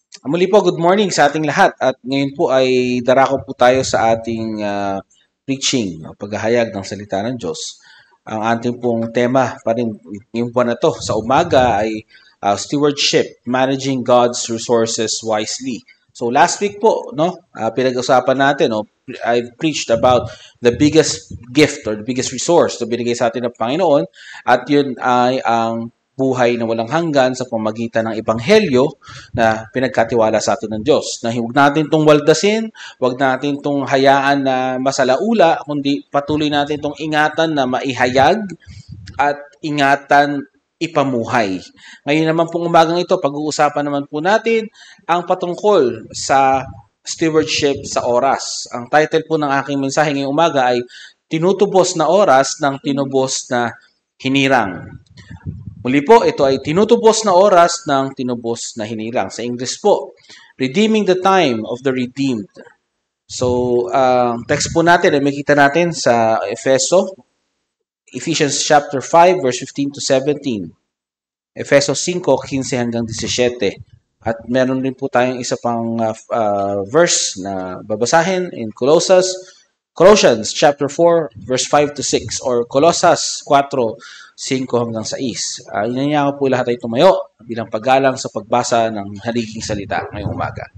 Muli po, good morning sa ating lahat. At ngayon po ay darako po tayo sa ating preaching, o paghahayag ng salita ng Diyos. Ang ating pong tema pa rin ngayong buwan na to sa umaga ay stewardship, managing God's resources wisely. So last week po, no, pinag-usapan natin, no, I preached about the biggest gift or the biggest resource na binigay sa atin ng Panginoon, at yun ay ang buhay na walang hanggan sa pamagitan ng ebanghelyo na pinagkatiwala sa atin ng Diyos. Na huwag natin itong waldasin, huwag natin itong hayaan na masalaula, kundi patuloy natin itong ingatan na maihayag at ingatan ipamuhay. Ngayon naman pong umagang ito, pag-uusapan naman po natin ang patungkol sa stewardship sa oras. Ang title po ng aking mensahe ngayong umaga ay Tinutubos na Oras ng Tinubos na Hinirang. Muli po, ito ay tinutubos na oras ng tinubos na hinirang. Sa English po, redeeming the time of the redeemed. So, text po natin ay makita natin sa Ephesians chapter 5, verse 15 to 17. Efeso 5, 15 hanggang 17. At meron din po tayong isa pang verse na babasahin in Colossians chapter 4, verse 5 to 6, or Colosas 4, 5 hanggang 6. Inanyayahan ko po lahat ay tumayo bilang paggalang sa pagbasa ng haliging salita ngayong umaga.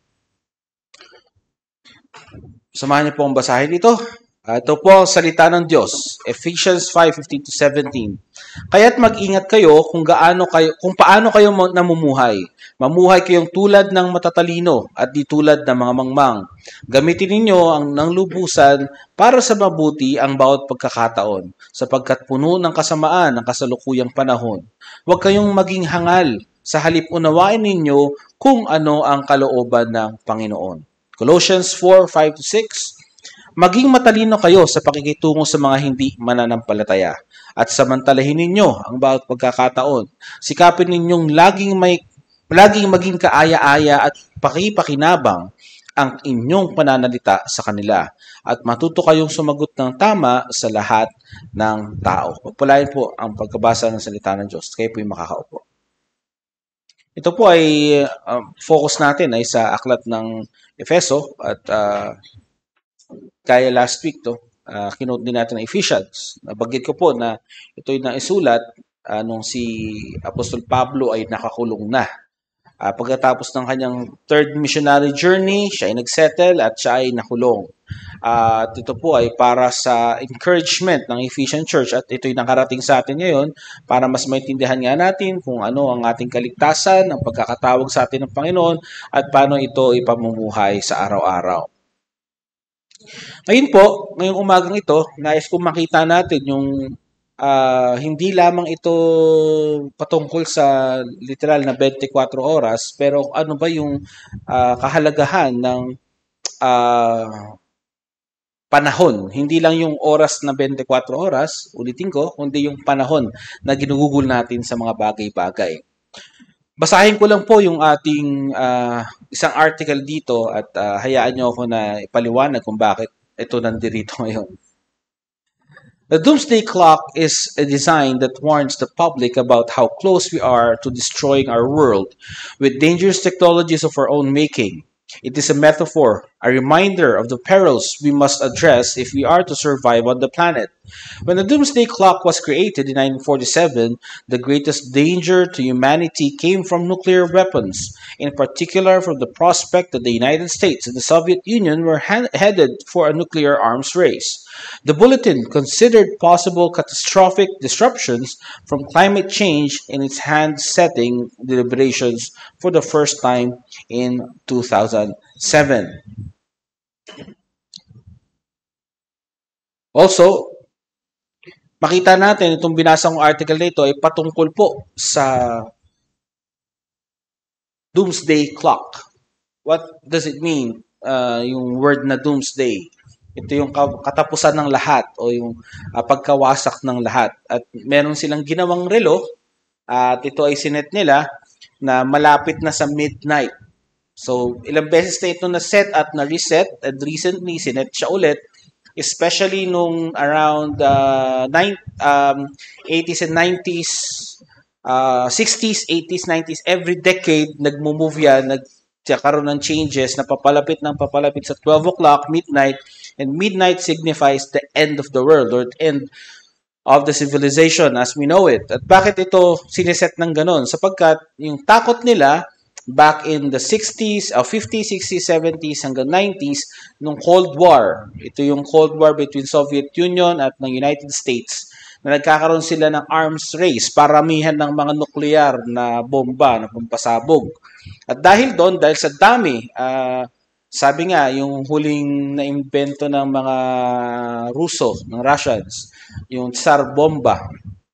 Samahan niyo po ang basahin ito. Ito po ang salita ng Diyos, Ephesians 5:15 to 17. Kaya't mag-ingat kayo kung paano kayo namumuhay. Mamuhay kayong tulad ng matatalino at di tulad ng mga mangmang. Gamitin ninyo ang nanglubusan para sa mabuti ang bawat pagkakataon, sapagkat puno ng kasamaan ang kasalukuyang panahon. Huwag kayong maging hangal, sa halip unawain ninyo kung ano ang kalooban ng Panginoon. Colossians 4:5 to 6. Maging matalino kayo sa pakikitungo sa mga hindi mananampalataya at samantalahin ninyo ang bawat pagkakataon. Sikapin ninyong laging maging kaaya-aya at pakipakinabang ang inyong pananalita sa kanila at matuto kayong sumagot ng tama sa lahat ng tao. Pagpalain po ang pagkabasa ng salita ng Diyos. Kayo po yung makakaupo. Ito po ay focus natin ay sa aklat ng Efeso at kaya last week kinote din natin ng Ephesians. Nabanggit ko po na ito'y naisulat nung si Apostol Pablo ay nakakulong na. Pagkatapos ng kanyang third missionary journey, siya ay nagsettle at siya ay nakulong. At ito po ay para sa encouragement ng Ephesian Church at ito'y nakarating sa atin ngayon para mas maintindihan nga natin kung ano ang ating kaligtasan, ang pagkakatawag sa atin ng Panginoon at paano ito ipamumuhay sa araw-araw. Ngayon po, ngayong umagang ito, nais kong makita natin yung hindi lamang ito patungkol sa literal na 24 oras, pero ano ba yung kahalagahan ng panahon. Hindi lang yung oras na 24 oras, ulitin ko, kundi yung panahon na ginugugol natin sa mga bagay-bagay. Basahin ko lang po yung ating isang article dito at hayaan nyo ako na ipaliwanag kung bakit ito nandirito ngayon. The Doomsday Clock is a design that warns the public about how close we are to destroying our world with dangerous technologies of our own making. It is a metaphor, a reminder of the perils we must address if we are to survive on the planet. When the Doomsday Clock was created in 1947, the greatest danger to humanity came from nuclear weapons, in particular from the prospect that the United States and the Soviet Union were headed for a nuclear arms race. The bulletin considered possible catastrophic disruptions from climate change in its hand-setting deliberations for the first time in 2007. Also, makita natin itong binasang article nito ay patungkol po sa Doomsday Clock. What does it mean? Yung word na Doomsday. Ito yung katapusan ng lahat o yung pagkawasak ng lahat. At meron silang ginawang relo at ito ay sinet nila na malapit na sa midnight. So, ilang beses na ito na-set at na-reset and recently sinet siya ulit, especially nung around 80s and 90s, 60s, 80s, 90s, every decade nagmo-move yan, karoon ng changes na papalapit sa 12 o'clock, midnight, and midnight signifies the end of the world or the end of the civilization as we know it. At bakit ito siniset ng ganon? Sapagkat yung takot nila back in the 60s, 50s, 60s, 70s hanggang 90s nung Cold War. Ito yung Cold War between Soviet Union at ng United States na nagkakaroon sila ng arms race, paramihan ng mga nuklear na bomba na pampasabog. At dahil doon, dahil sa dami, sabi nga, yung huling na-invento ng mga Ruso, ng Russians, yung Tsar bomba,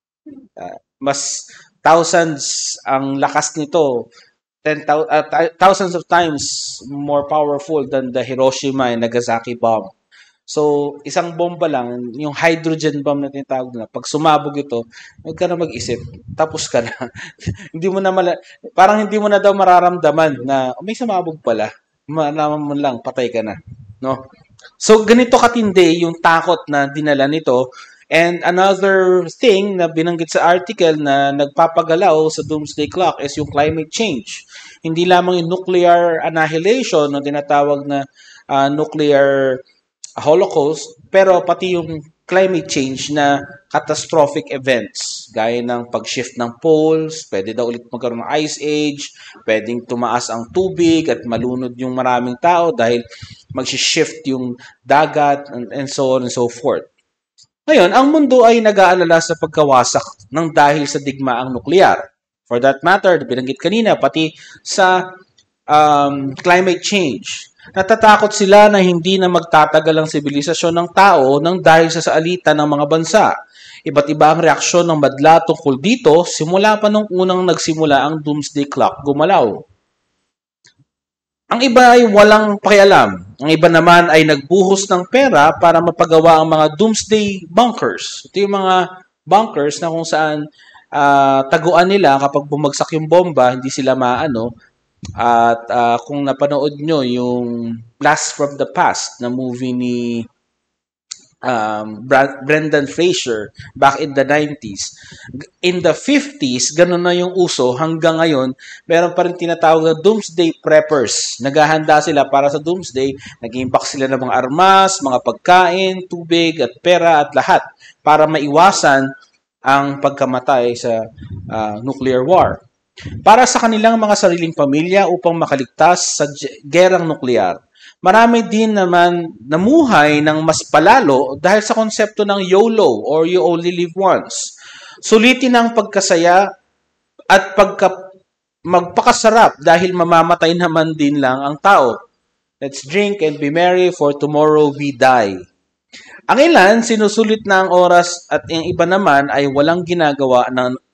mas thousands ang lakas nito, thousands of times more powerful than the Hiroshima and Nagasaki bomb. So, isang bomba lang, yung hydrogen bomb na tinatawag na, pag sumabog ito, huwag ka na mag-isip, tapos ka na. Hindi mo na parang hindi mo na daw mararamdaman na may sumabog pala. Malaman mo lang, patay ka na. No? So, ganito katindi yung takot na dinala nito. And another thing na binanggit sa article na nagpapagalaw sa doomsday clock is yung climate change. Hindi lamang yung nuclear annihilation na tinatawag na nuclear holocaust, pero pati yung climate change na catastrophic events, gaya ng pag-shift ng poles, pwede daw ulit magkaroon ng ice age, pwedeng tumaas ang tubig at malunod yung maraming tao dahil mag-shift yung dagat and so on and so forth. Ngayon, ang mundo ay nag-aalala sa pagkawasak ng dahil sa digmaang nuklear. For that matter, binanggit kanina, pati sa climate change. Natatakot sila na hindi na magtatagal ang sibilisasyon ng tao nang dahil sa saalitan ng mga bansa. Iba't iba ang reaksyon ng madla tungkol dito simula pa nung unang nagsimula ang doomsday clock gumalaw. Ang iba ay walang pakialam. Ang iba naman ay nagbuhos ng pera para mapagawa ang mga doomsday bunkers. Ito yung mga bunkers na kung saan taguan nila kapag bumagsak yung bomba, hindi sila maano. At kung napanood nyo yung Blast from the Past na movie ni Brendan Fraser back in the 90s. In the 50s, ganun na yung uso. Hanggang ngayon, meron pa rin tinatawag na doomsday preppers. Naghahanda sila para sa doomsday. Nag-iimbak sila ng mga armas, mga pagkain, tubig at pera at lahat para maiwasan ang pagkamatay sa nuclear war. Para sa kanilang mga sariling pamilya upang makaligtas sa gerang nuklear. Marami din naman namuhay ng mas palalo dahil sa konsepto ng YOLO or you only live once. Sulitin ang pagkasaya at magpakasarap dahil mamamatay naman din lang ang tao. Let's drink and be merry for tomorrow we die. Ang ilan, sinusulit na ang oras at ang iba naman ay walang ginagawa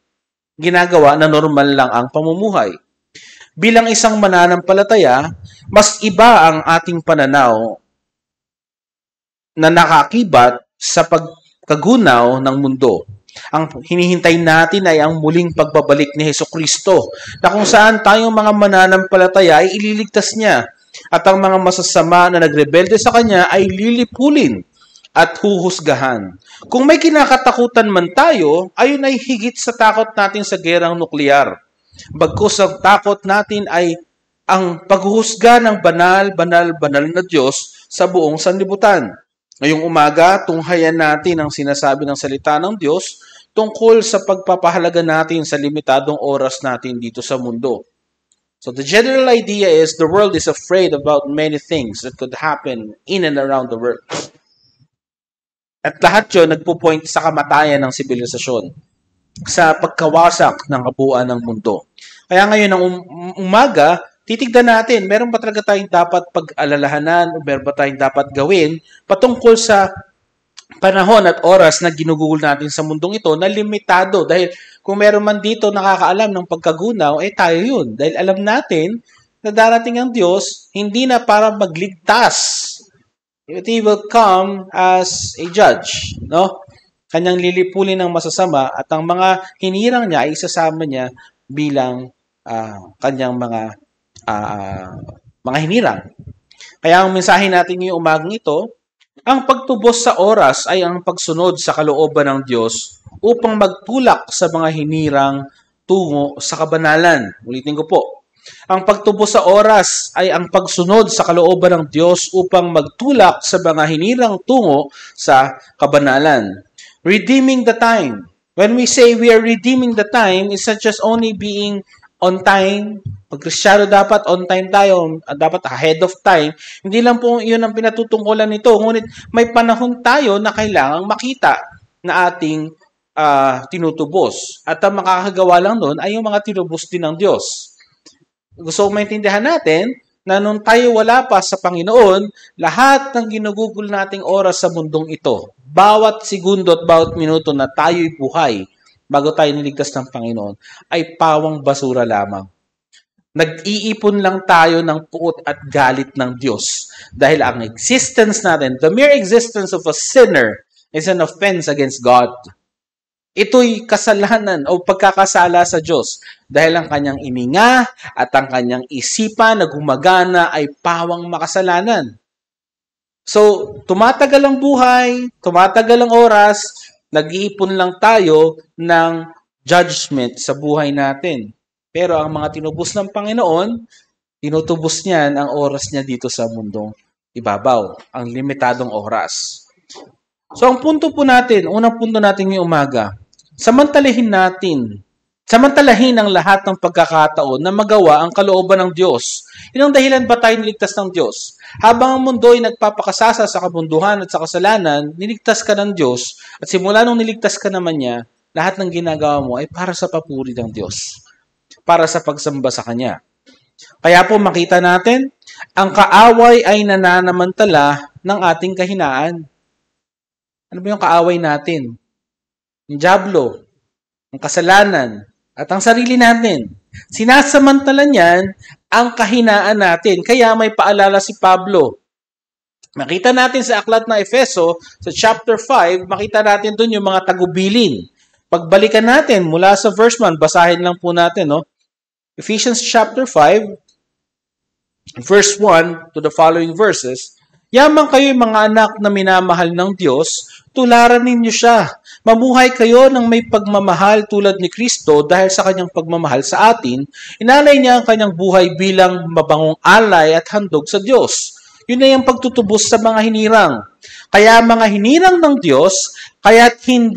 na normal lang ang pamumuhay. Bilang isang mananampalataya, mas iba ang ating pananaw na nakakibat sa pagkagunaw ng mundo. Ang hinihintay natin ay ang muling pagbabalik ni Hesukristo na kung saan tayong mga mananampalataya ay ililigtas niya at ang mga masasama na nagrebelde sa kanya ay lilipulin at huhusgahan. Kung may kinakatakutan man tayo, ayon ay higit sa takot natin sa gerang nuklear. Bagkus ang takot natin ay ang paghuhusga ng banal na Diyos sa buong sanlibutan. Ngayong umaga, tunghayan natin ang sinasabi ng salita ng Diyos tungkol sa pagpapahalaga natin sa limitadong oras natin dito sa mundo. So the general idea is the world is afraid about many things that could happen in and around the world. At lahat yun nagpo-point sa kamatayan ng sibilisasyon, sa pagkawasak ng kabuuan ng mundo. Kaya ngayon ng umaga, titignan natin, meron ba talaga tayong dapat pag-alalahanan o meron ba tayong dapat gawin patungkol sa panahon at oras na ginugugol natin sa mundong ito na limitado. Dahil kung meron man dito nakakaalam ng pagkagunaw, tayo yun. Dahil alam natin na darating ang Diyos, hindi na para magligtas. He will come as a judge, no? Kanyang lilipulin ng masasama at ang mga hinirang niya ay isasama niya bilang kanyang mga hinirang. Kaya ang mensahe natin ngayong umagang ito, ang pagtubos sa oras ay ang pagsunod sa kalooban ng Diyos upang magtulak sa mga hinirang tungo sa kabanalan. Ulitin ko po. Ang pagtubos sa oras ay ang pagsunod sa kalooban ng Diyos upang magtulak sa mga hinirang tungo sa kabanalan. Redeeming the time. When we say we are redeeming the time, it's not just only being on time. Pag Kristiyano, dapat on time tayo, dapat ahead of time. Hindi lang po yun ang pinatutungkulan nito. Ngunit may panahon tayo na kailangang makita na ating tinutubos. At ang makakagawa lang doon ay yung mga tinubos din ng Diyos. Gusto kong maintindihan natin na nung tayo wala pa sa Panginoon, lahat ng ginugugol nating oras sa mundong ito, bawat segundo at bawat minuto na tayo'y buhay bago tayo niligtas ng Panginoon, ay pawang basura lamang. Nag-iipon lang tayo ng puot at galit ng Diyos dahil ang existence natin, the mere existence of a sinner is an offense against God. Ito'y kasalanan o pagkakasala sa Diyos dahil ang kanyang ininga at ang kanyang isipan na gumagana ay pawang makasalanan. So, tumatagal ang buhay, tumatagal ang oras, nag-iipon lang tayo ng judgment sa buhay natin. Pero ang mga tinubos ng Panginoon, tinutubos niyan ang oras niya dito sa mundong ibabaw, ang limitadong oras. So, ang punto po natin, unang punto natin ngayong umaga, samantalahin ang lahat ng pagkakataon na magawa ang kalooban ng Diyos. Yun ang dahilan ba tayo niligtas ng Diyos? Habang ang mundo ay nagpapakasasa sa kabunduhan at sa kasalanan, niligtas ka ng Diyos, at simula nung niligtas ka naman niya, lahat ng ginagawa mo ay para sa papuri ng Diyos, para sa pagsamba sa Kanya. Kaya po makita natin, ang kaaway ay nananamantala ng ating kahinaan. Ano ba yung kaaway natin? Yung dyablo, ang kasalanan, at ang sarili natin. Sinasamantala niyan ang kahinaan natin. Kaya may paalala si Pablo. Makita natin sa aklat na Efeso, sa chapter 5, makita natin doon yung mga tagubilin. Pagbalikan natin mula sa verse 1, basahin lang po natin, no? Ephesians chapter 5, verse 1 to the following verses, Yamang kayo'y mga anak na minamahal ng Diyos, tularan ninyo siya. Mamuhay kayo ng may pagmamahal tulad ni Kristo dahil sa kanyang pagmamahal sa atin, inalay niya ang kanyang buhay bilang mabangong alay at handog sa Diyos. Yun na yung pagtutubos sa mga hinirang. Kaya mga hinirang ng Diyos, kaya't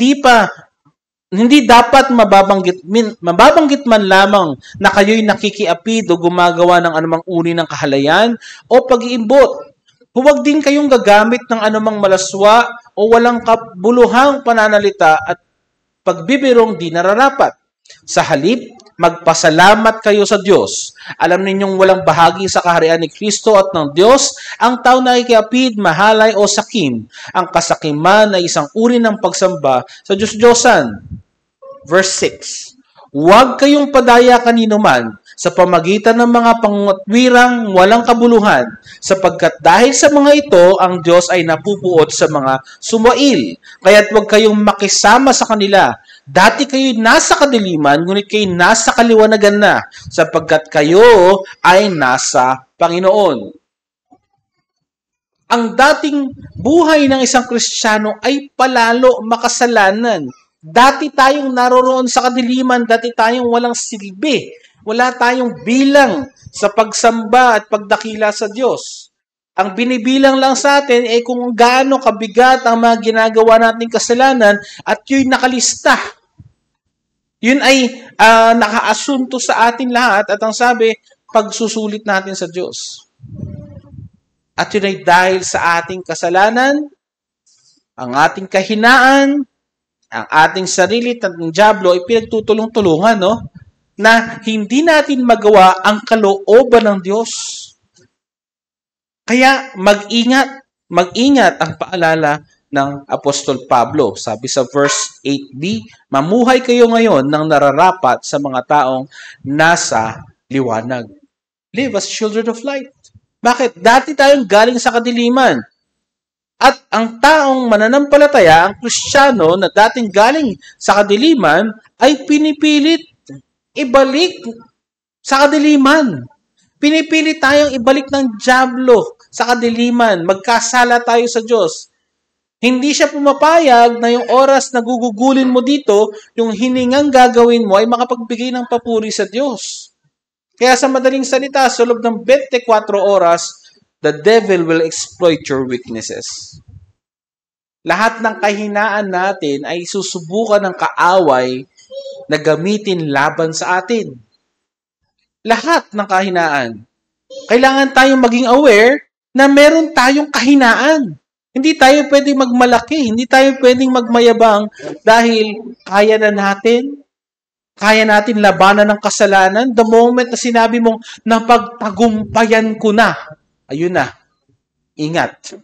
hindi dapat mababanggit man lamang na kayo'y nakikiapid o gumagawa ng anumang uri ng kahalayan o pag-iimbot. Huwag din kayong gagamit ng anumang malaswa o walang kabuluhang pananalita at pagbibirong di nararapat. Sa halip, magpasalamat kayo sa Diyos. Alam ninyong walang bahagi sa kaharian ni Kristo at ng Diyos ang tao na ikiapid, mahalay o sakim. Ang kasakiman ay isang uri ng pagsamba sa Diyos-Diyosan. Verse 6. Huwag kayong padaya kanino man sa pamagitan ng mga pangungatwirang walang kabuluhan, sapagkat dahil sa mga ito, ang Diyos ay napupuot sa mga sumail. Kaya't huwag kayong makisama sa kanila. Dati kayo nasa kadiliman, ngunit kayo nasa kaliwanagan na, sapagkat kayo ay nasa Panginoon. Ang dating buhay ng isang Kristiyano ay palalo makasalanan. Dati tayong naroroon sa kadiliman, dati tayong walang silbi. Wala tayong bilang sa pagsamba at pagdakila sa Diyos. Ang binibilang lang sa atin ay kung gaano kabigat ang mga ginagawa nating kasalanan at yun nakalista. Yun ay nakaasunto sa atin lahat at ang sabi, pagsusulit natin sa Diyos. At yun ay dahil sa ating kasalanan, ang ating kahinaan, ang ating sarili at ng dyablo ay pinagtutulong-tulungan, no? Na hindi natin magawa ang kalooban ng Diyos. Kaya mag-ingat ang paalala ng Apostol Pablo. Sabi sa verse 8b, mamuhay kayo ngayon ng nararapat sa mga taong nasa liwanag. Live as children of light. Bakit? Dati tayong galing sa kadiliman. At ang taong mananampalataya, ang Kristiyano na dating galing sa kadiliman, ay pinipilit ibalik sa kadiliman. Pinipili tayong ibalik ng dyablo sa kadiliman. Magkasala tayo sa Diyos. Hindi siya pumapayag na yung oras na gugugulin mo dito, yung hiningang gagawin mo ay makapagbigay ng papuri sa Diyos. Kaya sa madaling salita, sa loob ng 24 oras, the devil will exploit your weaknesses. Lahat ng kahinaan natin ay susubukan ng kaaway na gamitin laban sa atin. Lahat ng kahinaan. Kailangan tayong maging aware na meron tayong kahinaan. Hindi tayo pwedeng magmalaki, hindi tayo pwedeng magmayabang dahil kaya natin labanan ng kasalanan. The moment na sinabi mong napagtagumpayan ko na, ayun na, ingat.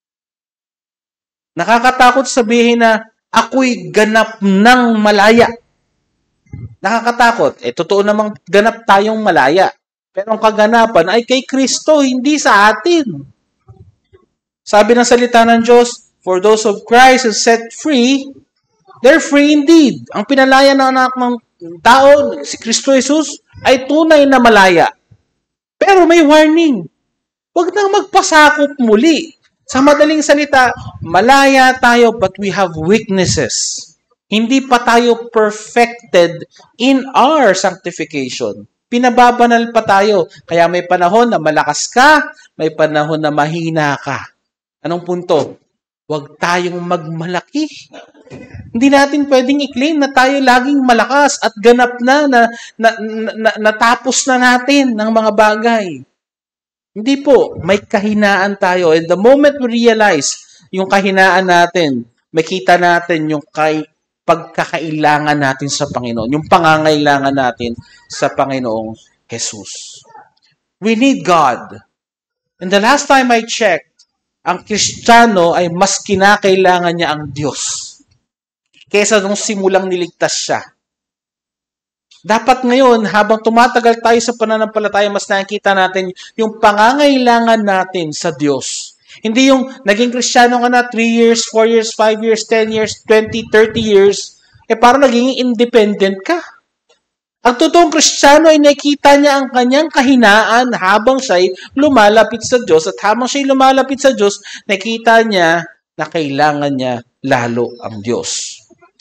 Nakakatakot sabihin na ako'y ganap ng malaya. Nakakatakot. Totoo namang ganap tayong malaya. Pero ang kaganapan ay kay Kristo, hindi sa atin. Sabi ng salita ng Diyos, for those of Christ is set free, they're free indeed. Ang pinalaya ng anak ng tao, si Kristo Jesus, ay tunay na malaya. Pero may warning. Huwag nang magpasakop muli. Sa madaling salita, malaya tayo but we have weaknesses. Hindi pa tayo perfected in our sanctification. Pinababanal pa tayo. Kaya may panahon na malakas ka, may panahon na mahina ka. Anong punto? Huwag tayong magmalaki. Hindi natin pwedeng i-claim na tayo laging malakas at ganap na natapos na natin ng mga bagay. Hindi po, may kahinaan tayo. And the moment we realize yung kahinaan natin, makita natin yung pagkakailangan natin sa Panginoon, yung pangangailangan natin sa Panginoong Jesus. We need God. And the last time I checked, ang Kristiyano ay mas kinakailangan niya ang Diyos kaysa nung simulang niligtas siya. Dapat ngayon, habang tumatagal tayo sa pananampalataya, mas nakikita natin yung pangangailangan natin sa Diyos. Hindi yung naging Kristiyano ka na 3 years, 4 years, 5 years, 10 years, 20, 30 years, parang naging independent ka. Ang totoong Kristiyano ay nakita niya ang kanyang kahinaan habang siya'y lumalapit sa Diyos. At habang siya'y lumalapit sa Diyos, nakita niya na kailangan niya lalo ang Diyos.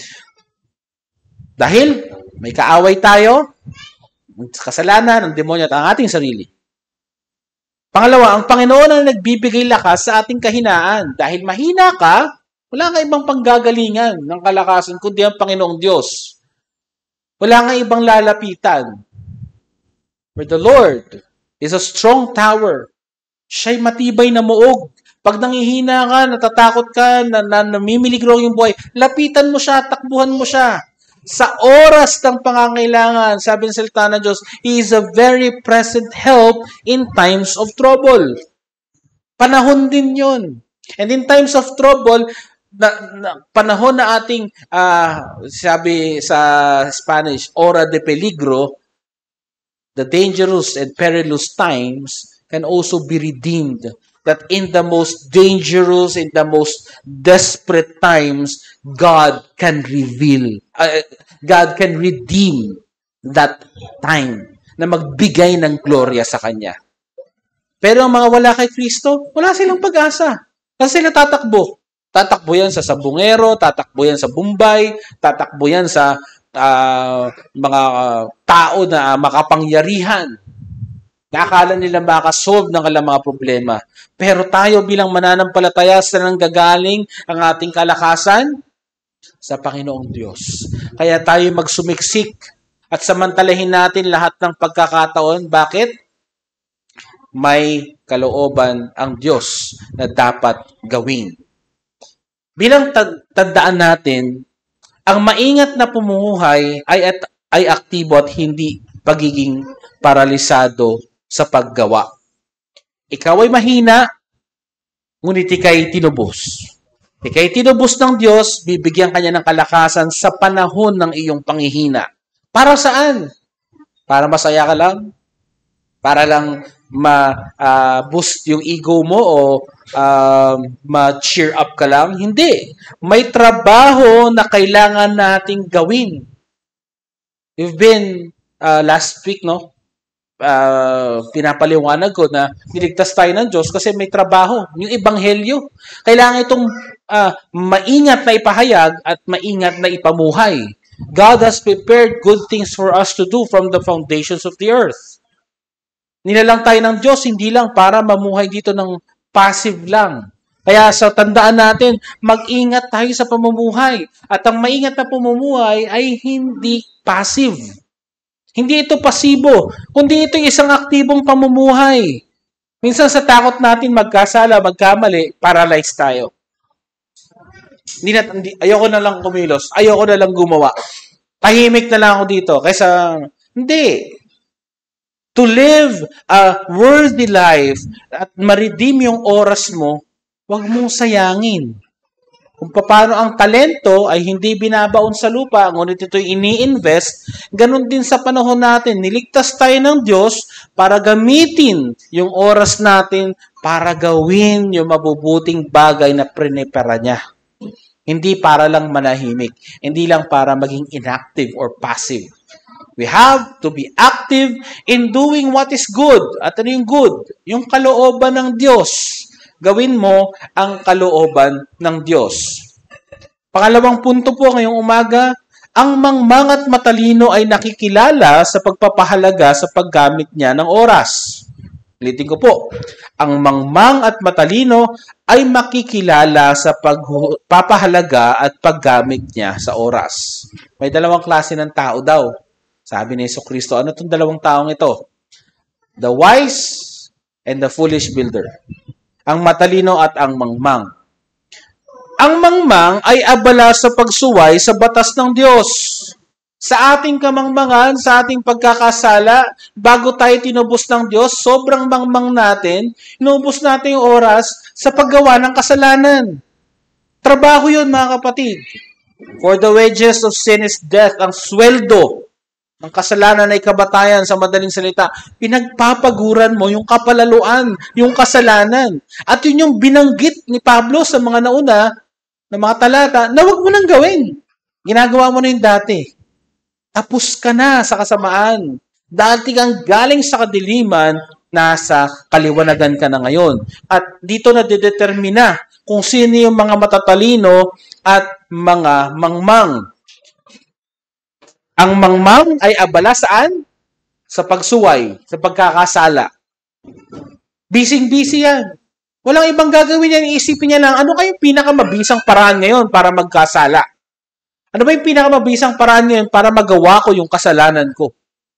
Dahil may kaaway tayo, kasalanan ng demonyo at ang ating sarili. Pangalawa, ang Panginoon ang nagbibigay lakas sa ating kahinaan. Dahil mahina ka, wala nga ibang panggagalingan ng kalakasan kundi ang Panginoong Diyos. Wala nga ibang lalapitan. For the Lord is a strong tower. Siya'y matibay na muog. Pag nangihina ka, natatakot ka, namimiligro yung buhay, lapitan mo siya, takbuhan mo siya. Sa oras ng pangangailangan, sabi ng salita ng Diyos, He is a very present help in times of trouble. Panahon din yun. And in times of trouble, panahon na ating, sabi sa Spanish, hora de peligro, the dangerous and perilous times can also be redeemed. That in the most dangerous, in the most desperate times, God can reveal, God can redeem that time na magbigay ng gloria sa Kanya. Pero ang mga wala kay Kristo, wala silang pag-asa. Kasi sila tatakbo. Tatakbo yan sa sabungero, tatakbo yan sa Bombay, tatakbo yan sa mga tao na makapangyarihan. Nakakala nila makasolve ng kanilang mga problema. Pero tayo bilang mananampalataya, saan nang gagaling ang ating kalakasan? Sa Panginoong Diyos. Kaya tayo magsumiksik at samantalahin natin lahat ng pagkakataon. Bakit? May kalooban ang Diyos na dapat gawin. Bilang tandaan natin, ang maingat na pamumuhay ay aktibo at hindi pagiging paralisado sa paggawa. Ikaw ay mahina, ngunit ika'y tinubos. Ika'y tinubos ng Diyos, bibigyan kanya ng kalakasan sa panahon ng iyong panghihina. Para saan? Para masaya ka lang? Para lang ma-boost yung ego mo o ma-cheer up ka lang? Hindi. May trabaho na kailangan nating gawin. We've been last week, no? Pinapaliwanag ko na niligtas tayo ng Diyos kasi may trabaho. Yung ebanghelyo. Kailangan itong maingat na ipahayag at maingat na ipamuhay. God has prepared good things for us to do from the foundations of the earth. Nilalang tayo ng Diyos, hindi lang para mamuhay dito ng passive lang. Kaya sa tandaan natin, mag-ingat tayo sa pamumuhay. At ang maingat na pamumuhay ay hindi passive. Hindi ito pasibo, kundi ito isang aktibong pamumuhay. Minsan sa takot natin magkasala, magkamali, paralyzed tayo. Ayoko na lang kumilos, ayoko na lang gumawa. Tahimik na lang ako dito. Kaysa, hindi. To live a worthy life at ma-redeem yung oras mo, huwag mong sayangin. Kung paano ang talento ay hindi binabaon sa lupa, ngunit ito'y ini-invest, ganun din sa panahon natin. Niligtas tayo ng Diyos para gamitin yung oras natin para gawin yung mabubuting bagay na prinepara niya. Hindi para lang manahimik. Hindi lang para maging inactive or passive. We have to be active in doing what is good. At ano yung good? Yung kalooban ng Diyos. Gawin mo ang kalooban ng Diyos. Pangalawang punto po ngayong umaga, ang mangmang at matalino ay nakikilala sa pagpapahalaga sa paggamit niya ng oras. Ulitin ko po, ang mangmang at matalino ay makikilala sa pagpapahalaga at paggamit niya sa oras. May dalawang klase ng tao daw. Sabi ni Jesucristo, ano itong dalawang taong ito? The wise and the foolish builder. Ang matalino at ang mangmang. Ang mangmang ay abala sa pagsuway sa batas ng Diyos. Sa ating kamangmangan, sa ating pagkakasala, bago tayo tinubos ng Diyos, sobrang mangmang natin, inubos natin yung oras sa paggawa ng kasalanan. Trabaho yun, mga kapatid. For the wages of sin is death. Ang sweldo ng kasalanan ay kamatayan, sa madaling salita. Pinagpapaguran mo yung kapalaluan, yung kasalanan. At yun yung binanggit ni Pablo sa mga nauna na mga talata na huwag mo nang gawin. Ginagawa mo na yung dati. Tapos ka na sa kasamaan. Dati kang galing sa kadiliman, nasa kaliwanagan ka na ngayon. At dito na didetermina kung sino yung mga matatalino at mga mangmang. Ang mangmang ay abala saan? Sa pagsuway, sa pagkakasala. Busy-busy yan. Walang ibang gagawin yan. Iisipin niya lang, ano kayong pinakamabisang paraan ngayon para magkasala? Ano ba yung pinakamabisang paraan ngayon para magawa ko yung kasalanan ko?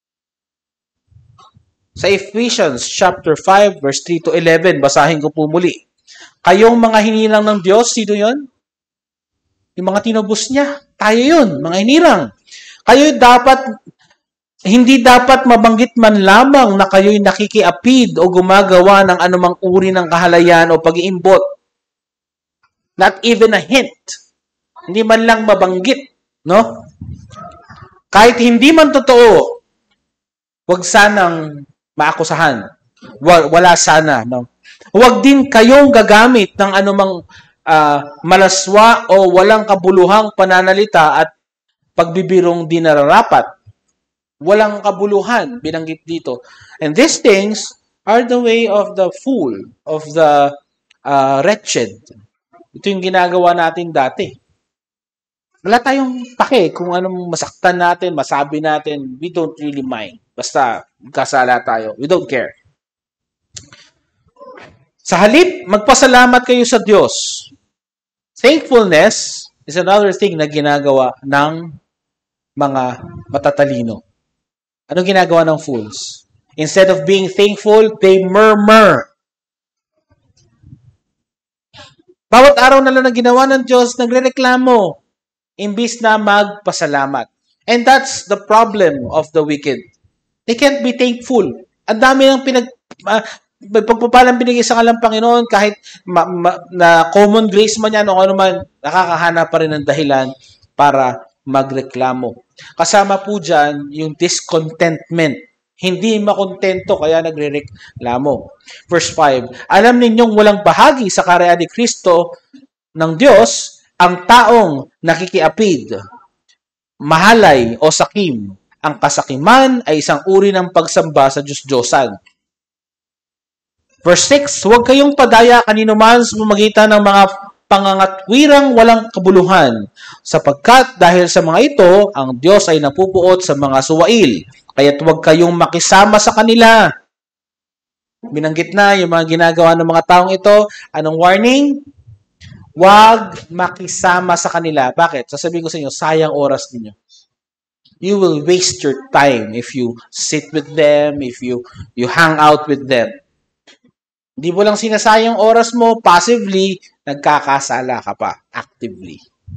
Sa Ephesians chapter 5, verse 3 to 11, basahin ko po muli. Kayong mga hinilang ng Diyos, sino yon? Yung mga tinubos niya. Tayo yun, mga hinirang. Hindi dapat mabanggit man lamang na kayo'y nakikiapid o gumagawa ng anumang uri ng kahalayan o pag-iimbot. Not even a hint. Hindi man lang mabanggit, no? Kahit hindi man totoo, huwag sanang maakusahan. Wala sana, no? Huwag din kayong gagamit ng anumang malaswa o walang kabuluhang pananalita at pagbibirong di nararapat. Walang kabuluhan, binanggit dito. And these things are the way of the fool, of the wretched. Ito yung ginagawa natin dati. Wala tayong pake kung anong masaktan natin, masabi natin. We don't really mind. Basta kasala tayo. We don't care. Sa halip, magpasalamat kayo sa Diyos. Thankfulness is another thing na ginagawa ng mga matatalino. Anong ginagawa ng fools? Instead of being thankful, they murmur. Bawat araw na lang na ginawa ng Diyos, nagrereklamo, imbis na magpasalamat. And that's the problem of the wicked. They can't be thankful. Ang dami ng pagpapalang binigay sa kanilang Panginoon, kahit na common grace man yan o ano man, nakakahanap pa rin ng dahilan para magreklamo. Kasama po dyan yung discontentment. Hindi makontento kaya nagrereklamo. Verse 5, alam ninyong walang bahagi sa karya ni Kristo ng Diyos ang taong nakikiapid, mahalay o sakim. Ang kasakiman ay isang uri ng pagsamba sa Diyos-Diyosan. Verse 6, huwag kayong padaya kanino man sa pamamagitan ng mga pangangatwirang walang kabuluhan, sapagkat dahil sa mga ito, ang Diyos ay napupuot sa mga suwail, kaya't huwag kayong makisama sa kanila. Binanggit na yung mga ginagawa ng mga taong ito. Anong warning? Huwag makisama sa kanila. Bakit? Sasabihin ko sa inyo, sayang oras ninyo. You will waste your time if you sit with them, if you hang out with them. Hindi mo lang sinasayang oras mo, passively, nagkakasala ka pa, actively.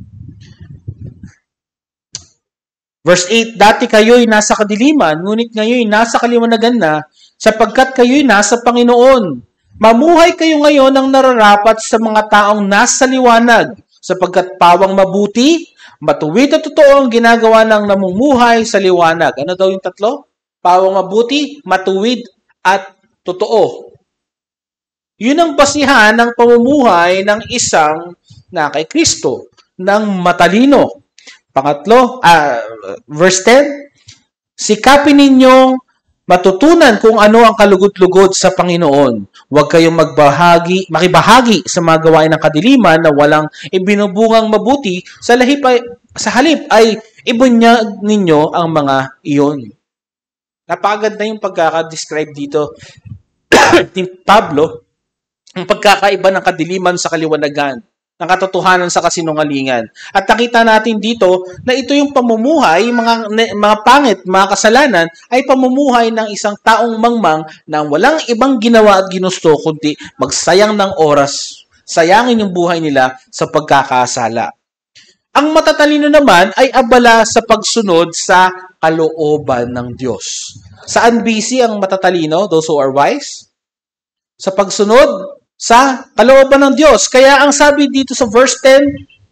Verse 8, dati kayo'y nasa kadiliman, ngunit ngayon nasa kaliwanagan na, sapagkat kayo'y nasa Panginoon. Mamuhay kayo ngayon ng nararapat sa mga taong nasa liwanag, sapagkat pawang mabuti, matuwid at totoo ang ginagawa ng namumuhay sa liwanag. Ano daw yung tatlo? Pawang mabuti, matuwid at totoo. Yun ang basihan ng pamumuhay ng isang na kay Kristo, ng matalino. Pangatlo, verse 10, sikapin ninyong matutunan kung ano ang kalugod-lugod sa Panginoon. Huwag kayong makibahagi sa mga gawain ng kadiliman na walang ibinubungang mabuti, sa halip ay ibunyag ninyo ang mga iyon. Napakaganda yung pagkaka-describe dito ni Pablo, ang pagkakaiba ng kadiliman sa kaliwanagan, ng katotohanan sa kasinungalingan. At nakita natin dito na ito yung pamumuhay, mga pangit, mga kasalanan, ay pamumuhay ng isang taong mangmang na walang ibang ginawa at ginusto kundi magsayang ng oras, sayangin yung buhay nila sa pagkakasala. Ang matatalino naman ay abala sa pagsunod sa kalooban ng Diyos. Saan busy ang matatalino, those who are wise? Sa pagsunod sa kalooban ng Diyos. Kaya ang sabi dito sa verse 10,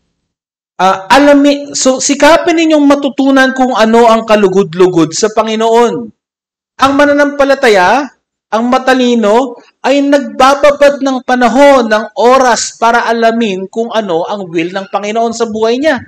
sikapin ninyong matutunan kung ano ang kalugod-lugod sa Panginoon. Ang mananampalataya, ang matalino, ay nagbababad ng panahon, ng oras para alamin kung ano ang will ng Panginoon sa buhay niya.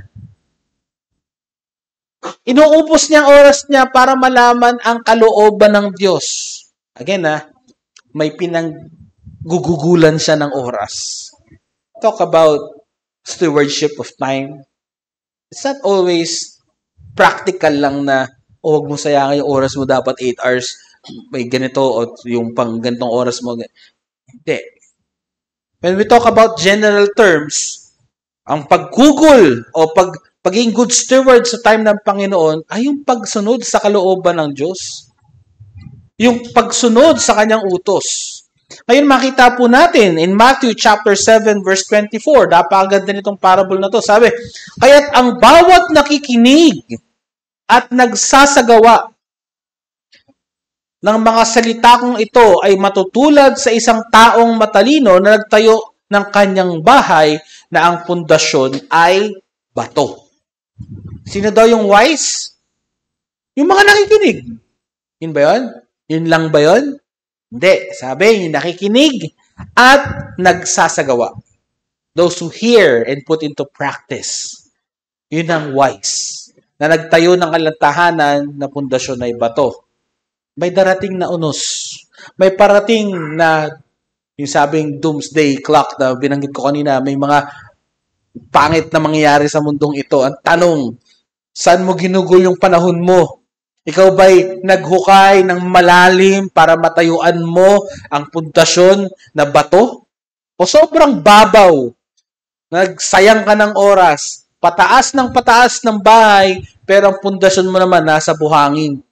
Inuupos niya ang oras niya para malaman ang kalooban ng Diyos. Again, may gugugulan siya ng oras. Talk about stewardship of time. It's not always practical lang na huwag mo sayangin yung oras mo, dapat 8 hours, may ganito o yung pang ganitong oras mo. Hindi. When we talk about general terms, ang paggugol o pagiging good steward sa time ng Panginoon ay yung pagsunod sa kalooban ng Diyos. Yung pagsunod sa kanyang utos. Ngayon makita po natin in Matthew chapter 7 verse 24, napakaganda nitong parable na to. Sabi, kaya't ang bawat nakikinig at nagsasagawa ng mga salita kong ito ay matutulad sa isang taong matalino na nagtayo ng kanyang bahay na ang pundasyon ay bato. Sino daw yung wise? Yung mga nakikinig. Yun ba yun? Yun lang ba yun? Hindi. Sabi, yung nakikinig at nagsasagawa. Those who hear and put into practice. Yun ang wise. Na nagtayo ng kalantahanan na pundasyon ay bato. May darating na unos. May parating na, yung sabing doomsday clock na binanggit ko kanina, may mga pangit na mangyayari sa mundong ito. Ang tanong, saan mo ginugol yung panahon mo? Ikaw ba'y naghukay ng malalim para matayuan mo ang pundasyon na bato? O sobrang babaw, nagsayang ka ng oras, pataas ng bahay, pero ang pundasyon mo naman nasa buhangin.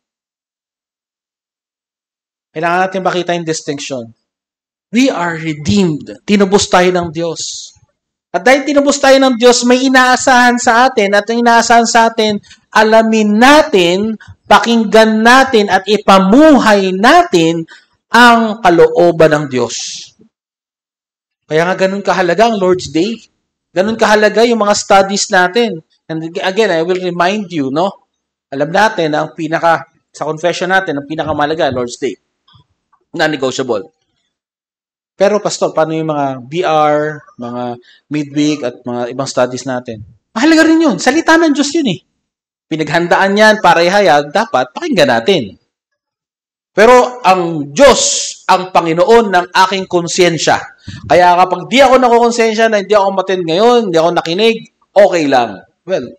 Kailangan natin makita yung distinction. We are redeemed. Tinubos tayo ng Diyos. At dahil tinubos tayo ng Diyos, may inaasahan sa atin. At ang inaasahan sa atin, alamin natin, pakinggan natin, at ipamuhay natin ang kalooban ng Diyos. Kaya nga ganun kahalaga ang Lord's Day. Ganun kahalaga yung mga studies natin. And again, I will remind you, no? Alam natin na sa confession natin, ang pinakamahalaga, Lord's Day. Non-negotiable. Pero pastor, paano yung mga BR, mga midweek at mga ibang studies natin? Mahalaga rin yun. Salita ng Diyos yun eh. Pinaghandaan yan para ihayag, dapat pakinggan natin. Pero ang Diyos, ang Panginoon ng aking konsyensya. Kaya kapag di ako nakukonsensya na hindi ako umattend ngayon, hindi ako nakinig, okay lang. Well,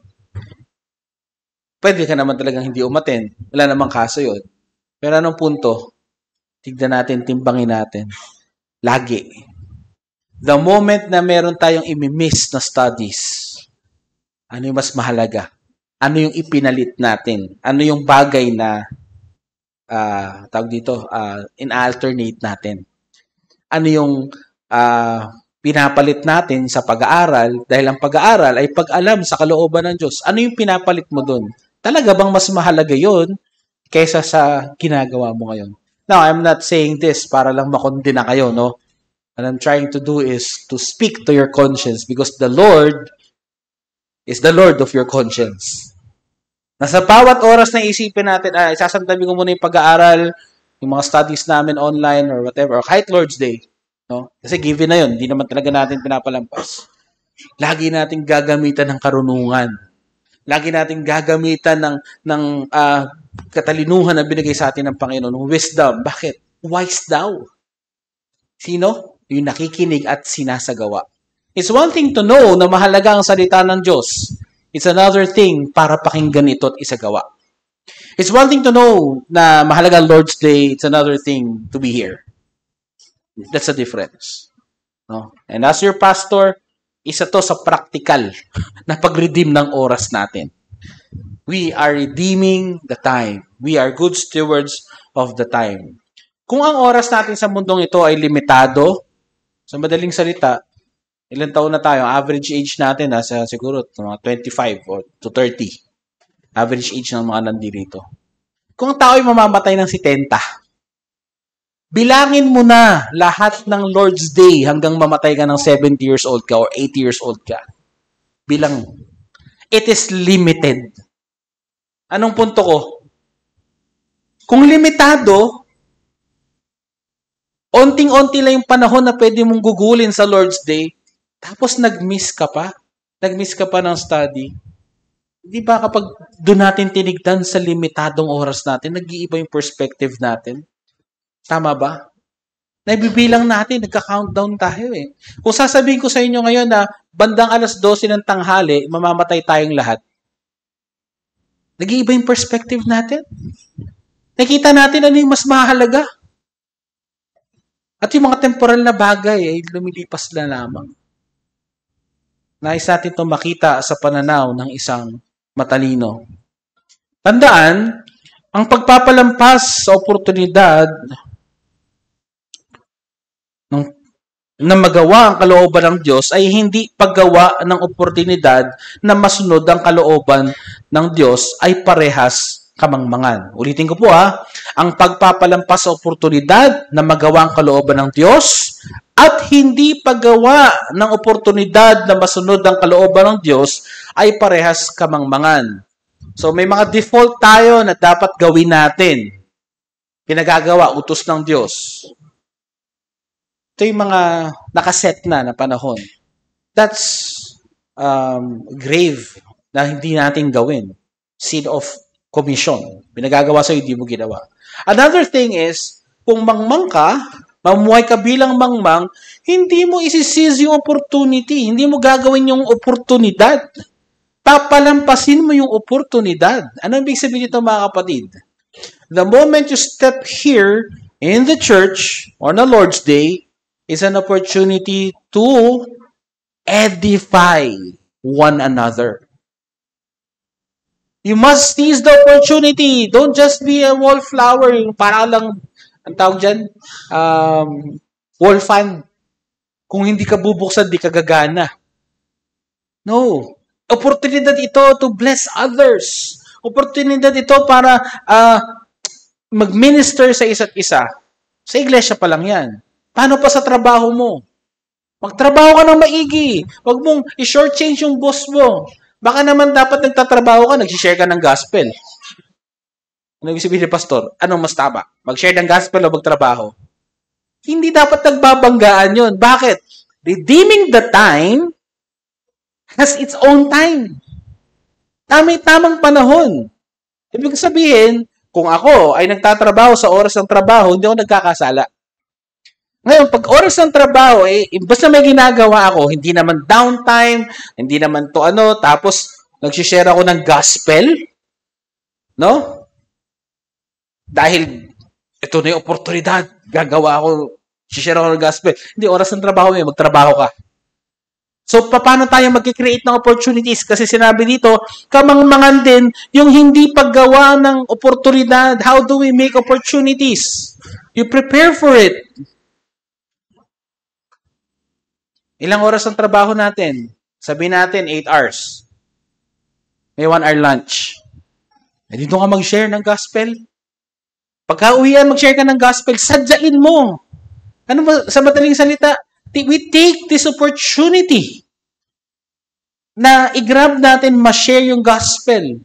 pwede ka naman talagang hindi umattend. Wala namang kaso yun. Pero anong punto? Tignan natin, timbangin natin. Lagi. The moment na meron tayong imimiss na studies, ano yung mas mahalaga? Ano yung ipinalit natin? Ano yung bagay na in-alternate natin? Ano yung pinapalit natin sa pag-aaral? Dahil ang pag-aaral ay pag-alam sa kalooban ng Diyos. Ano yung pinapalit mo dun? Talaga bang mas mahalaga yon kaysa sa ginagawa mo ngayon? Now, I'm not saying this para lang makondena kayo, no? What I'm trying to do is to speak to your conscience because the Lord is the Lord of your conscience. Nasa bawat oras na isipin natin, isasantabi ko muna yung pag-aaral, yung mga studies namin online or whatever, or kahit Lord's Day. No? Kasi given na yun, hindi naman talaga natin pinapalampas. Lagi natin gagamitan ng karunungan. Lagi natin gagamitan ng katalinuhan na binigay sa atin ng Panginoon. Wisdom. Bakit? Wise daw. Sino? Yung nakikinig at sinasagawa. It's one thing to know na mahalaga ang salita ng Diyos. It's another thing para pakinggan ito at isagawa. It's one thing to know na mahalaga ang Lord's Day. It's another thing to be here. That's a difference. No? And as your pastor, isa to sa practical na pag-redeem ng oras natin. We are redeeming the time. We are good stewards of the time. Kung ang oras natin sa mundong ito ay limitado, sa madaling salita, ilang taon na tayo? Average age natin nasa siguro mga 25 or to 30. Average age ng mga nandito. Kung ang tao ay mamamatay ng 70, bilangin mo na lahat ng Lord's Day hanggang mamatay ka ng 70 years old ka or 80 years old ka. Bilang mo. It is limited. Anong punto ko? Kung limitado, onting-onti lang yung panahon na pwede mong gugulin sa Lord's Day, tapos nag-miss ka pa ng study. Di ba kapag doon natin tinignan sa limitadong oras natin, nag-iiba yung perspective natin? Tama ba? Nabibilang natin, nagka-countdown tayo eh. Kung sasabihin ko sa inyo ngayon na bandang 12:00 ng tanghali, mamamatay tayong lahat, nag-iiba yung perspective natin. Nakita natin ano yung mas mahalaga. At yung mga temporal na bagay ay lumilipas na lamang. Nais natin itong makita sa pananaw ng isang matalino. Tandaan, ang pagpapalampas sa oportunidad na magawa ang kalooban ng Diyos ay hindi paggawa ng oportunidad na masunod ang kalooban ng Diyos ay parehas kamangmangan. Ulitin ko po ang pagpapalampas sa oportunidad na magawa ang kalooban ng Diyos at hindi paggawa ng oportunidad na masunod ang kalooban ng Diyos ay parehas kamangmangan. So may mga default tayo na dapat gawin natin. Pinagagawa, utos ng Diyos. Ito yung mga nakaset na panahon. That's grave na hindi natin gawin. Sin of commission. Pinagagawa sa'yo, hindi mo ginawa. Another thing is, kung mangmang ka, mamuhay ka bilang mangmang, hindi mo isisiz yung opportunity. Hindi mo gagawin yung oportunidad. Papalampasin mo yung oportunidad. Ano ibig sabihin nito mga kapatid? The moment you step here in the church on a Lord's Day is an opportunity to edify one another. You must seize the opportunity. Don't just be a wallflower. Para lang, ang tawag dyan, wall fan. Kung hindi ka bubuksan, di ka gagana. No. Oportunidad ito to bless others. Oportunidad ito para mag-minister sa isa't isa. Sa iglesia pa lang yan. Paano pa sa trabaho mo? Magtrabaho ka ng maigi. Huwag mong i-shortchange yung boss mo. Baka naman dapat nagtatrabaho ka, nag-share ka ng gospel. Ano ibig sabihin ni pastor? Anong mas tama? Mag-share ng gospel o magtrabaho? Hindi dapat nagbabanggaan yun. Bakit? Redeeming the time has its own time. Tamang panahon. Ibig sabihin, kung ako ay nagtatrabaho sa oras ng trabaho, hindi ako nagkakasala. Ngayon, pag oras ng trabaho, basta may ginagawa ako, hindi naman downtime, hindi naman to tapos nag-share ako ng gospel, no? Dahil ito na yung oportunidad. Gagawa ako, share ako ng gospel. Hindi, oras ng trabaho mo, magtrabaho ka. So, paano tayo mag-create ng opportunities? Kasi sinabi dito, kamangmangan din yung hindi paggawa ng oportunidad. How do we make opportunities? You prepare for it. Ilang oras ang trabaho natin? Sabihin natin, 8 hours. May 1 hour lunch. Dito ka mag-share ng gospel. Pagka uwian, mag-share ka ng gospel, sadyain mo. Ano ba, sa madaling salita, we take this opportunity na i-grab natin, ma-share yung gospel.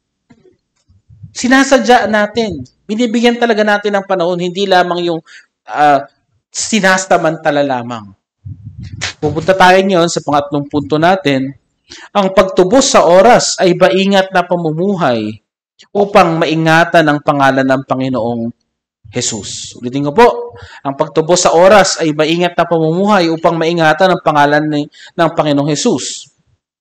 Sinasadya natin. Binibigyan talaga natin ng panahon, hindi lamang yung sinastamantala lamang. Pupunta tayo ngayon sa pangatlong punto natin. Ang pagtubos sa oras ay maingat na pamumuhay upang maingatan ang pangalan ng Panginoong Jesus. Ulitin ko po, ang pagtubos sa oras ay maingat na pamumuhay upang maingatan ang pangalan ng Panginoong Jesus.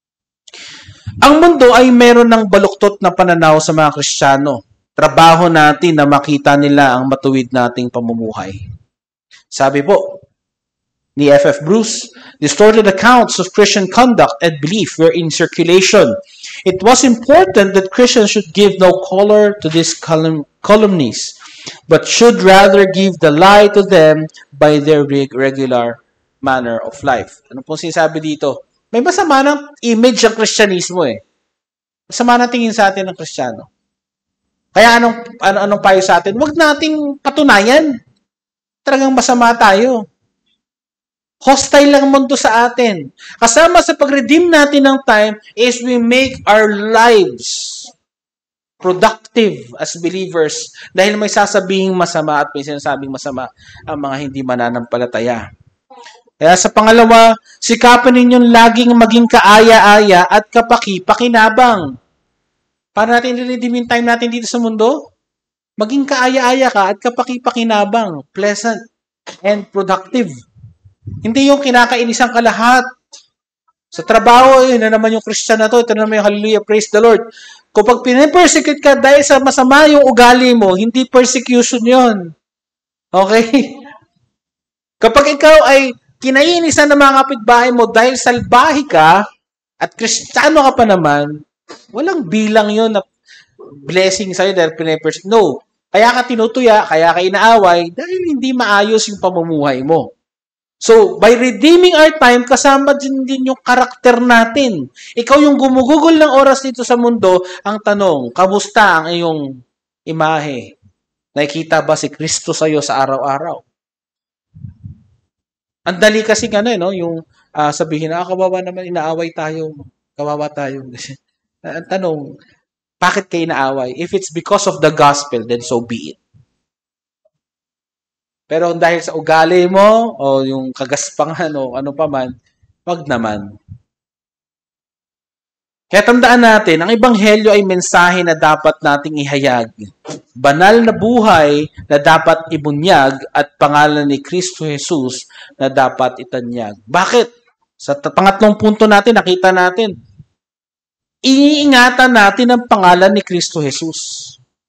Ang mundo ay meron ng baluktot na pananaw sa mga Kristiyano. Trabaho natin na makita nila ang matuwid nating pamumuhay. Sabi po ni F.F. Bruce, distorted accounts of Christian conduct and belief were in circulation. It was important that Christians should give no color to these calumnies, but should rather give the lie to them by their regular manner of life. Ano po sinasabi dito? May masama ng image ang Kristyanismo eh. Masama na tingin sa atin ng Kristiyano. Kaya anong payo sa atin? Huwag nating patunayan. Talagang masama tayo. Hostile lang mundo sa atin. Kasama sa pag-redeem natin ng time is we make our lives productive as believers dahil may sasabing masama at may sinasabing masama ang mga hindi mananampalataya. Kaya sa pangalawa, sikapin ninyong laging maging kaaya-aya at kapaki-pakinabang. Para natin i-redeem yung time natin dito sa mundo, maging kaaya-aya ka at kapaki-pakinabang, pleasant and productive. Hindi yung kinakainisan ka lahat. Sa trabaho, yun na naman yung Christian na to. Ito na naman yung hallelujah, praise the Lord. Kapag pinipersecute ka dahil sa masama yung ugali mo, hindi persecution yon. Okay? Kapag ikaw ay kinainisan ng mga kapitbahay mo dahil salbahe ka at Kristiyano ka pa naman, walang bilang yon na blessing sa'yo dahil pinipersecute. No. Kaya ka tinutuya, kaya ka inaaway dahil hindi maayos yung pamumuhay mo. So, by redeeming our time, kasama din yung karakter natin. Ikaw yung gumugugol ng oras dito sa mundo, ang tanong, kamusta ang iyong imahe? Nakikita ba si Kristo sa'yo sa araw-araw? Ang dali kasi no? Yung sabihin na, kawawa naman, inaaway tayo. Kawawa tayo. Ang tanong, bakit kayo inaaway? If it's because of the gospel, then so be it. Pero dahil sa ugali mo, o yung kagaspangan, o ano pa man, wag naman. Kaya tandaan natin, ang Ebanghelyo ay mensahe na dapat nating ihayag. Banal na buhay na dapat ibunyag at pangalan ni Kristo Jesus na dapat itanyag. Bakit? Sa pangatlong punto natin, nakita natin, iniingatan natin ang pangalan ni Kristo Jesus.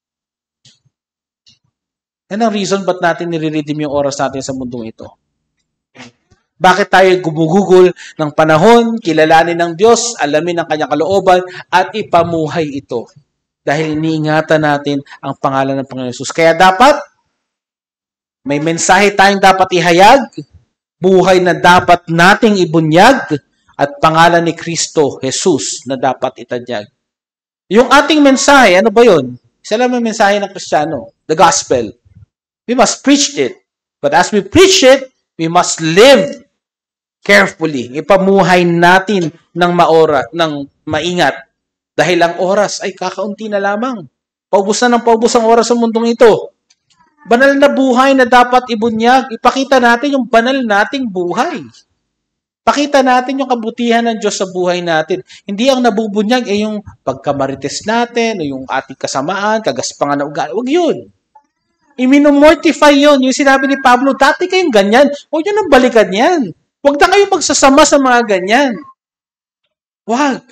Yan ang reason ba't natin nire-redeem yung oras natin sa mundong ito. Bakit tayo gumugugol ng panahon, kilalanin ng Diyos, alamin ang kanyang kalooban, at ipamuhay ito. Dahil iniingatan natin ang pangalan ng Panginoon Jesus. Kaya dapat, may mensahe tayong dapat ihayag, buhay na dapat nating ibunyag, at pangalan ni Kristo Jesus na dapat itanyag. Yung ating mensahe, ano ba yun? Isa lang ang mensahe ng Kristiyano, the gospel. We must preach it. But as we preach it, we must live carefully. Ipamuhay natin ng maingat. Dahil ang oras ay kakaunti na lamang. Paubos na ng paubos ang oras sa mundong ito. Banal na buhay na dapat ibunyag. Ipakita natin yung banal nating buhay. Pakita natin yung kabutihan ng Diyos sa buhay natin. Hindi ang nabubunyag ay yung pagkamarites natin, o yung ating kasamaan, kagaspangan na ugali. Huwag yun. I-mortify yun. Yung sinabi ni Pablo, dati kayong ganyan. Huwag nyo nang balikan yan. Huwag na kayong magsasama sa mga ganyan. Huwag.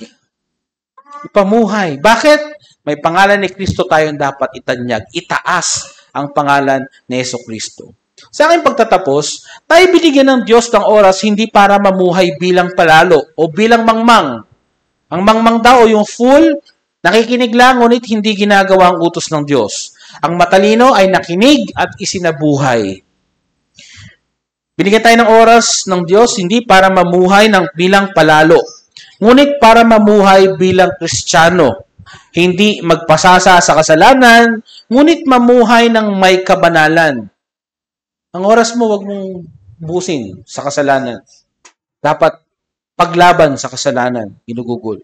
Ipamuhay. Bakit? May pangalan ni Kristo tayong dapat itanyag. Itaas ang pangalan ni Jesucristo. Sa aking pagtatapos, tayo binigyan ng Diyos ng oras hindi para mamuhay bilang palalo o bilang mangmang. Ang mangmang daw o yung fool, nakikinig lang ngunit hindi ginagawa ang utos ng Diyos. Ang matalino ay nakinig at isinabuhay. Binigyan tayo ng oras ng Diyos hindi para mamuhay bilang palalo, ngunit para mamuhay bilang Kristiyano. Hindi magpasasa sa kasalanan, ngunit mamuhay ng may kabanalan. Ang oras mo, wag mong busin sa kasalanan. Dapat paglaban sa kasalanan, ginugugol.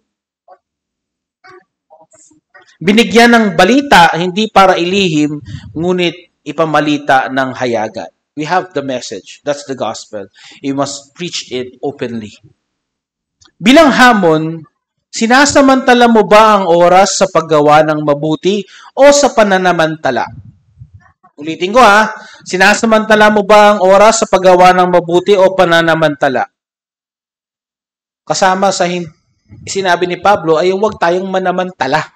Binigyan ng balita, hindi para ilihim, ngunit ipamalita ng hayagan. We have the message. That's the gospel. You must preach it openly. Bilang hamon, sinasamantala mo ba ang oras sa paggawa ng mabuti o sa pananamantala? Ulitin ko sinasamantala mo ba ang oras sa paggawa ng mabuti o pananamantala? Kasama sa sinabi ni Pablo ay huwag tayong manamantala.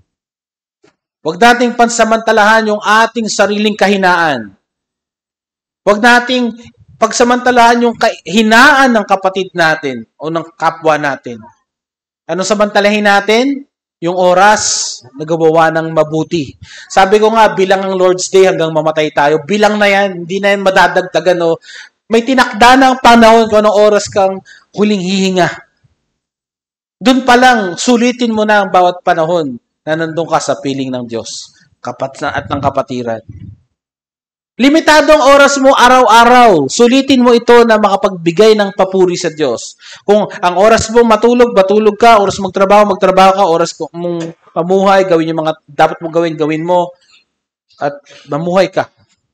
Huwag nating pansamantalahan yung ating sariling kahinaan. Huwag nating pagsamantalahan yung hinaan ng kapatid natin o ng kapwa natin. Anong samantalahin natin? Yung oras na gawa ng mabuti. Sabi ko nga, bilang ang Lord's Day hanggang mamatay tayo, bilang na yan, hindi na yan madadagdagan. May tinakda na ang panahon kung anong oras kang huling hihinga. Doon pa lang, sulitin mo na ang bawat panahon na nandun ka sa piling ng Diyos at ng kapatiran. Limitado ang oras mo araw-araw. Sulitin mo ito na makapagbigay ng papuri sa Diyos. Kung ang oras mo matulog ka. Oras magtrabaho ka. Oras mong pamuhay, gawin yung mga dapat mong gawin mo. At mamuhay ka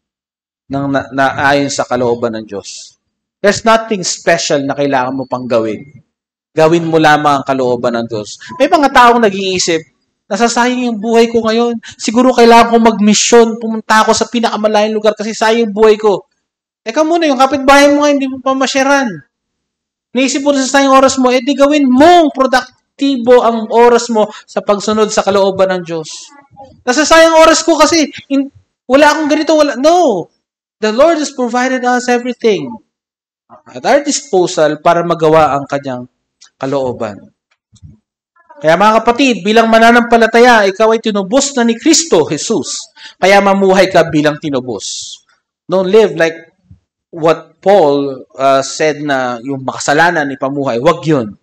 na ayon sa kalooban ng Diyos. There's nothing special na kailangan mo pang gawin. Gawin mo lamang ang kalooban ng Diyos. May mga taong nag-iisip, nasasayang yung buhay ko ngayon. Siguro kailangan ko mag-mission. Pumunta ako sa pinakamalayang lugar kasi sayang yung buhay ko. Teka muna, yung kapitbahay mo nga, hindi mo pa masyaran. Naisip mo na nasasayang oras mo, di gawin mong produktibo ang oras mo sa pagsunod sa kalooban ng Diyos. Nasasayang oras ko kasi wala akong ganito, wala. No. The Lord has provided us everything at our disposal para magawa ang kanyang kalooban. Kaya mga kapatid, bilang mananampalataya, ikaw ay tinubos na ni Kristo Jesus. Kaya mamuhay ka bilang tinubos. Don't live like what Paul said na yung makasalanan ipamuhay. Huwag yun.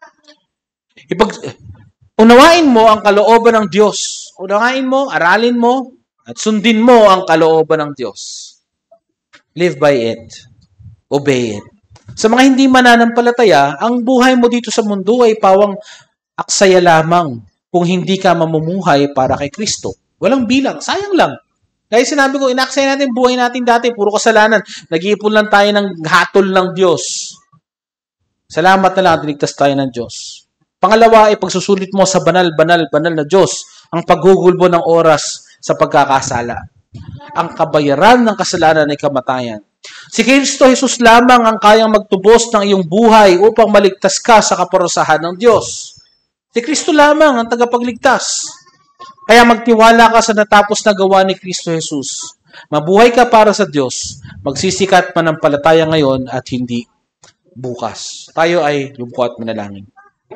Unawain mo ang kalooban ng Diyos. Unawain mo, aralin mo, at sundin mo ang kalooban ng Diyos. Live by it. Obey it. Sa mga hindi mananampalataya, ang buhay mo dito sa mundo ay pawang aksaya lamang kung hindi ka mamumuhay para kay Kristo. Walang bilang. Sayang lang. Kaya sinabi ko, inaksaya natin buhay natin dati. Puro kasalanan. Nag-iipon lang tayo ng hatol ng Diyos. Salamat na lang at ligtas tayo ng Diyos. Pangalawa ay pagsusulit mo sa banal na Diyos. Ang paggugulbo ng oras sa pagkakasala. Ang kabayaran ng kasalanan ay kamatayan. Si Kristo Jesus lamang ang kayang magtubos ng iyong buhay upang maligtas ka sa kaparusahan ng Diyos. Si Kristo lamang ang tagapagligtas. Kaya magtiwala ka sa natapos na gawa ni Kristo Jesus. Mabuhay ka para sa Diyos. Magsisikat manampalataya ngayon at hindi bukas. Tayo ay lubko at manalangin.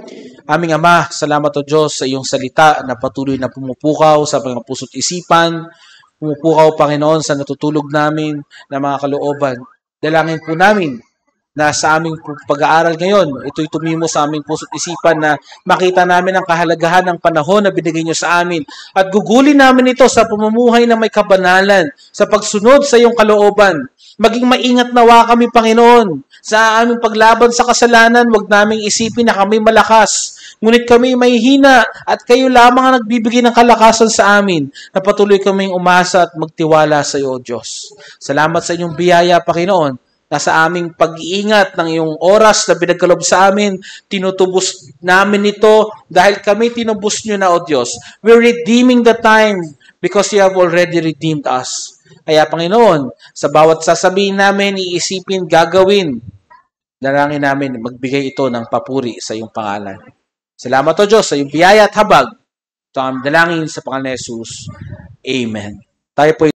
Aming Ama, salamat o Diyos sa iyong salita na patuloy na pumupukaw sa mga puso't isipan. Pumupukaw, Panginoon, sa natutulog namin na mga kalooban. Dalangin po namin na sa aming pag-aaral ngayon, ito'y tumimo sa aming puso't isipan na makita namin ang kahalagahan ng panahon na binigay niyo sa amin. At gugulin namin ito sa pamumuhay na may kabanalan, sa pagsunod sa iyong kalooban. Maging maingat nawa kami, Panginoon, sa aming paglaban sa kasalanan. Huwag naming isipin na kami malakas. Ngunit kami may hina at kayo lamang ang nagbibigay ng kalakasan sa amin na patuloy kaming umasa at magtiwala sa iyo, Diyos. Salamat sa inyong biyaya, Panginoon, na sa aming pag-iingat ng iyong oras na pinagkalob sa amin, tinutubos namin ito dahil kami tinubos nyo na, O Diyos. We're redeeming the time because you have already redeemed us. Kaya, Panginoon, sa bawat sasabihin namin, iisipin, gagawin, dalangin namin, magbigay ito ng papuri sa iyong pangalan. Salamat, O Diyos, sa iyong biyaya at habag. Ito ang dalangin sa pangalan ni Jesus. Amen. Tayo po